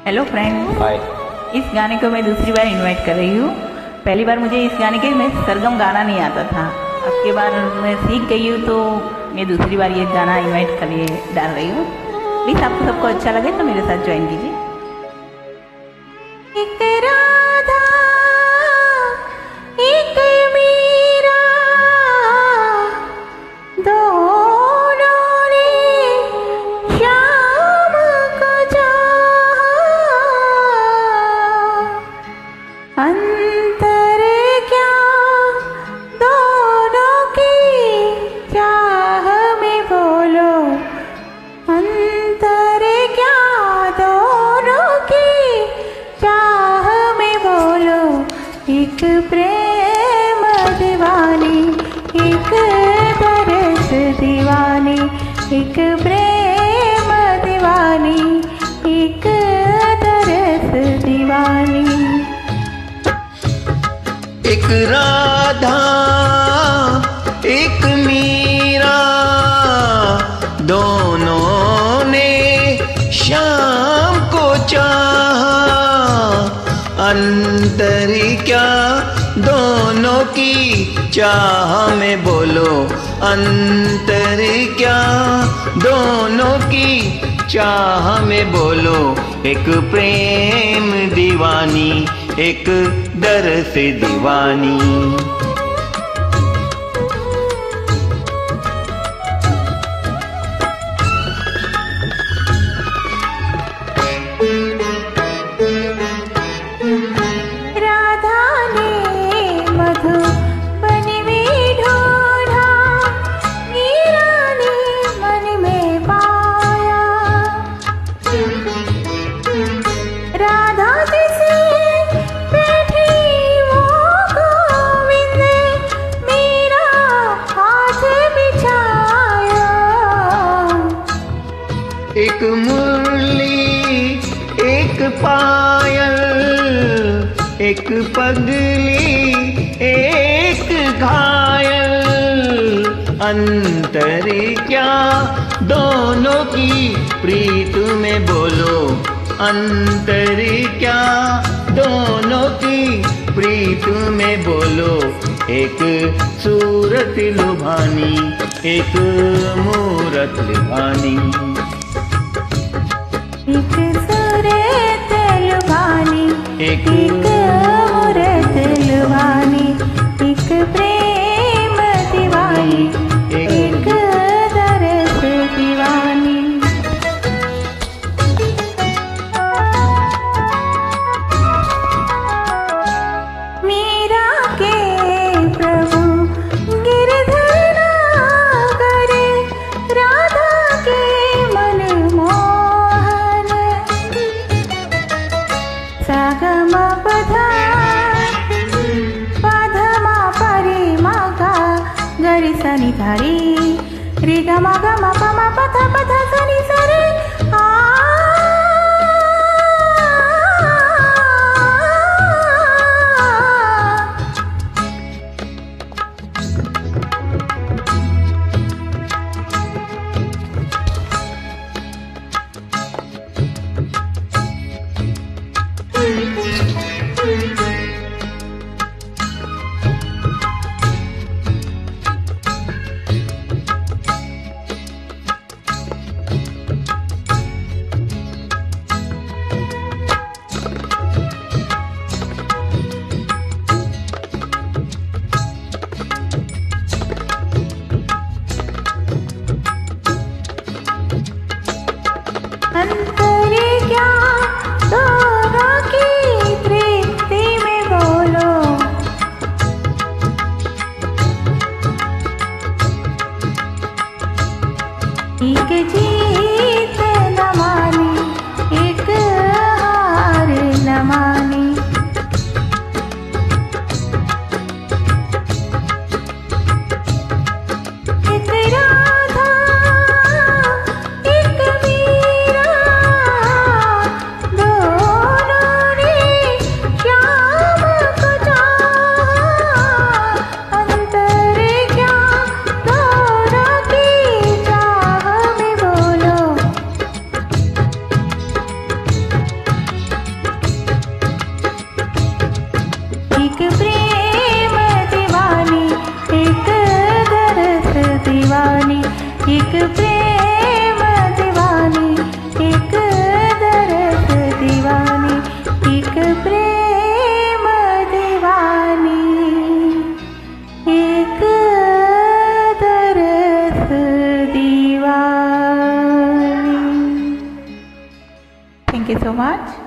Hello friend, हाय। इस गाने को मैं दूसरी बार इनवाइट कर रही हूँ। पहली बार मुझे इस गाने के में सरगम गाना नहीं आता था। अब की बार मैं सीख गई हूँ तो मैं दूसरी बार ये गाना इनवाइट कर लिए डाल रही हूँ। प्लीज़ आपको सबको अच्छा लगे तो मेरे साथ ज्वाइन कीजिए। एक राधा एक मीरा दोनों ने श्याम को चाहा, अंतर क्या दोनों की चाह में बोलो, अंतर क्या दोनों की चाह में बोलो। एक प्रेम दीवानी, एक बरस दीवानी, एक प्रेम दीवानी, एक तरस दीवानी। एक राधा एक मीरा दोनों ने शाम को चाहा, अंतर क्या दोनों की चाह में बोलो, अंतर क्या दोनों की चाह में बोलो। एक प्रेम दीवानी, एक दर से दीवानी। राधा ने मधुबन में ढूंढा, मीरा ने मन में पाया। राधा किसी बैठी वो गोविंद, मीरा हाथ बिछाया। एक मुरली एक पायल, एक पगली एक घायल, अंतर क्या दोनों की प्रीत में बोलो, अंतर क्या दोनों की प्रीत में बोलो। एक सूरत लुभानी, एक मूरत लुभानी। एक सूरत लुभानी, एक मूरत लुभानी, एक प्रेम दीवानी, एक दरस दीवानी। मीरा के प्रभु गिरधर नागर, राधा के मनमोहन। सागम पधा पधमा परि मगा गरि सनि धरि, रि ग म ग म प म प ध प ध सनि सरि। अंतर क्या दोनों की तृप्ति में बोलो, एक जीत न मानी, एक हार न मानी। एक राधा एक मीरा दीवानी, एक प्रेम दीवानी, एक दरस दीवानी, एक प्रेम दीवानी, एक दरस दीवानी। Thank you so much.